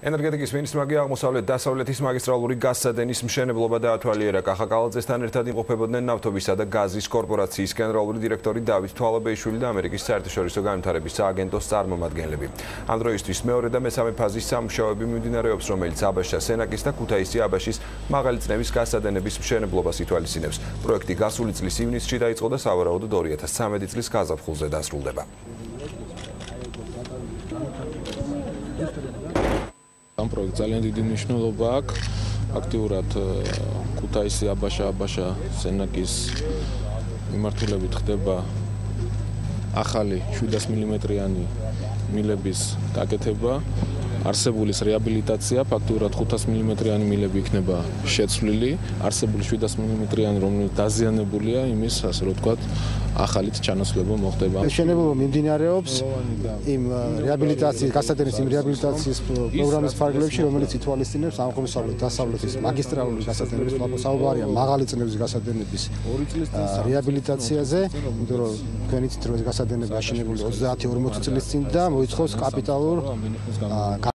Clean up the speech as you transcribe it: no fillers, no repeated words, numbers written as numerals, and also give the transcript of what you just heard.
ენერგეტიკის მინისტრმა აღმოსავლეთ-დასავლეთის მაგისტრალური გაზსადენის მშენებლობა დაათვალიერა. კახაკალაძესთან ერთად იმყოფებოდნენ ნავთობისა და გაზის კორპორაციის გენერალური დირექტორი დავით თვალაბეიშვილი და ამერიკის საერთაშორისო განვითარების სააგენტოს წარმომადგენლები. ამ დროისთვის მეორე და მესამე ფაზის სამუშაოები მიმდინარეობს, რომელიც აბაშა, სენაკის და ქუთაისი აბაშის მაღალი წნევის გაზსადენების მშენებლობას ითვალისწინებს. პროექტი გასული წლის ივნისში დაიწყო და სავარაუდოდ 2013 წლის გაზაფხულზე დასრულდება. ამ პროექტს ძალიან დიდი მნიშვნელობა აქვს. აქტიურად ქუთაისი, აბაშა, სენაკის მიმართულებით ხდება ახალი 700 მმ-იანი მილების გაკეთება, არსებულის რეაბილიტაცია, ფაქტურად 500 მმ-იანი მილები იქნება შეცვლილი, არსებული 700 მმ-იანი რომელიც დაზიანებულია, იმის ასე რომ ვთქვათ, ახალით ჩანაცვლება მოხდება. მშენებლობა მიმდინარეობს იმ რეაბილიტაციის, გაზსადენის იმ რეაბილიტაციის პროგრამის ფარგლებში, რომელიც ითვალისწინებს აღმოსავლეთ-დასავლეთის მაგისტრალური გაზსადენების საუბარია მაღალი წნევის გაზსადენების რეაბილიტაციაზე, იმიტომ რომ თქვენ იცით რომ ეს გაზსადენები აშენებული 30-40 წლის წინ და მოითხოვს კაპიტალურ